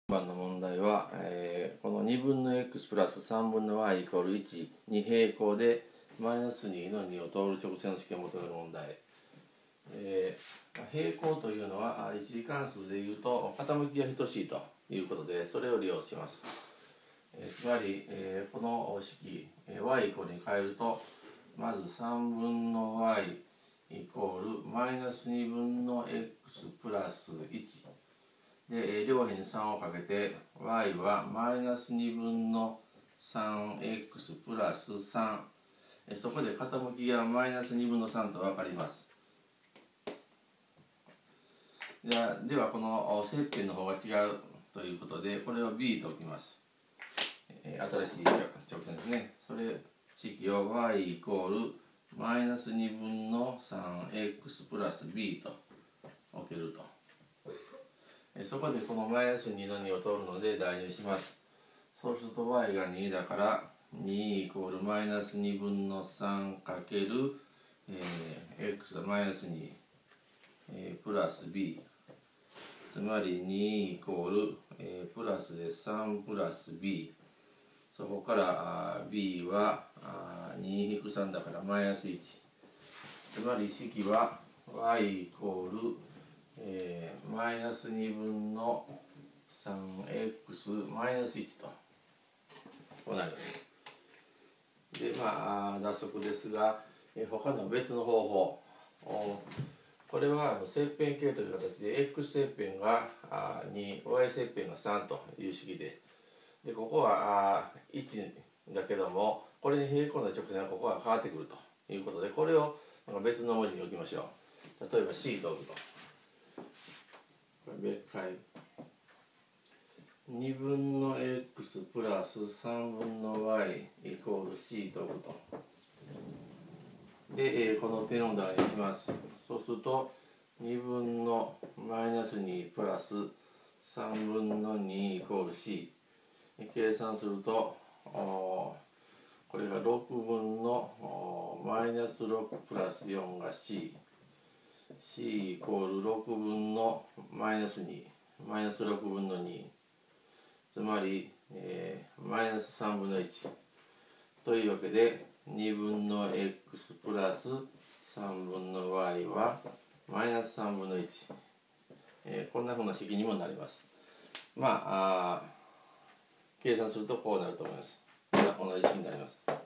番の問題は、この2分の x プラス3分の y イコール1に平行でマイナス2の2を通る直線の式を求める問題。平行というのは一次関数でいうと傾きが等しいということで、それを利用します。つまり、この式 y イコールに変えると、まず3分の y イコールマイナス2分の x プラス1で、両辺に3をかけて y はマイナス2分の 3x プラス3、そこで傾きがマイナス2分の3と分かります。ではこの切片の方が違うということで、これを b と置きます。新しい直線ですね。それ式を y イコールマイナス2分の 3x プラス b と置けると。そこでこのマイナス2の2を取るので代入します。そうすると y が2だから2イコールマイナス2分の3かける、x がマイナス2、プラス b、つまり2イコール、プラスで3プラス b、そこからb は2-3だからマイナス1、つまり式は y イコール、マイナス2分の 3x マイナス1とこうなります。で脱則ですが、他の別の方法、これは切片形という形で x 切片が2、y 切片が3という式で、ここは1だけども、これに平行な直線はここが変わってくるということで、これを別の文字に置きましょう。例えば c と置くと、別解2分の x プラス3分の y イコール c と置くと。で、この点を代にします。そうすると2分のマイナス2プラス3分の2イコール c。計算するとこれが6分のマイナス6プラス4が c。c イコール6分のマイナス2、マイナス6分の2、つまり、マイナス3分の1というわけで、2分の x プラス3分の y はマイナス3分の1、こんなふうな式にもなります。計算するとこうなると思います。同じ式になります。